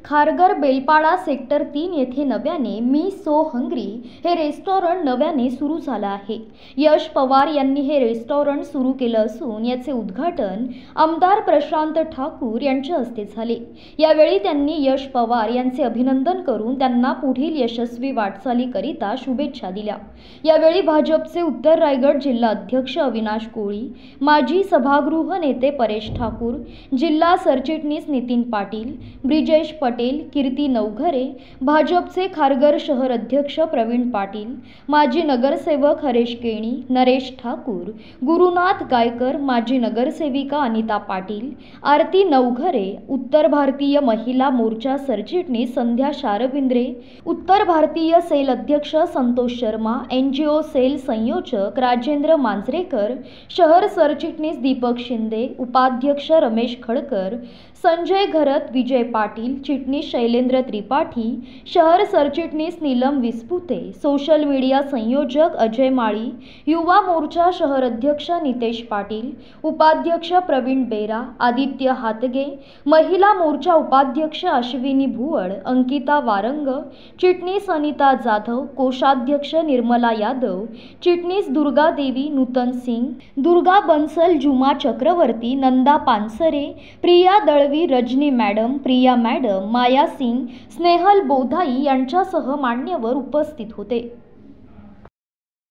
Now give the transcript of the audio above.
Kharghar Belpada sector 3 येथे नव्याने Me So Hungry हे रेस्टॉरंट नव्याने सुरू झालं आहे। यश पवार यांनी हे रेस्टॉरंट सुरू केलं असून याचे उद्घाटन आमदार प्रशांत ठाकूर यांच्या हस्ते झाले। यावेळी त्यांनी यश पवार यांचे अभिनंदन करून त्यांना पुढील यशस्वी वाटचालीकरिता शुभेच्छा दिल्या। यावेळी भाजपचे उत्तर रायगड जिल्हा अध्यक्ष अविनाश कोळी, माजी सभागृह नेते परेश ठाकूर, जिल्हा सरचिटणीस नितीन पाटील, ब्रिजेश पटेल, कीर्ती नवघरे, भाजपचे खारघर शहर अध्यक्ष प्रवीण पाटील, माजी नगरसेवक हरेश केणी, नरेश ठाकूर, गुरुनाथ गायकर, माजी नगरसेविका अनिता पाटील, आरती नवघरे, उत्तर भारतीय महिला मोर्चा सरचिटणीस संध्या शारविंद्रे, उत्तर भारतीय सेल अध्यक्ष संतोष शर्मा, NGO सेल संयोजक राजेंद्र मांजरेकर, शहर सरचिटणीस दीपक शिंदे, उपाध्यक्ष रमेश खडकर, संजय घरत, विजय पाटील, चिटणीस शैलेंद्र त्रिपाठी, शहर सरचिटणीस नीलम विस्पुते, सोशल मीडिया संयोजक अजय माळी, युवा मोर्चा शहर अध्यक्ष नितेश पाटील, उपाध्यक्ष प्रवीण बेरा, आदित्य हातगे, महिला मोर्चा उपाध्यक्ष अश्विनी भुवड, अंकिता वारंग, चिटणीस अनिता जाधव, कोषाध्यक्ष निर्मला यादव, चिटणीस दुर्गा देवी, नूतन सिंग, दुर्गा बंसल, जुमा चक्रवर्ती, नंदा पानसरे, प्रिया दळवी, रजनी मॅडम, प्रिया मॅडम, माया सिंग, स्नेहल बोधाई यांच्यासह मान्यवर उपस्थित होते।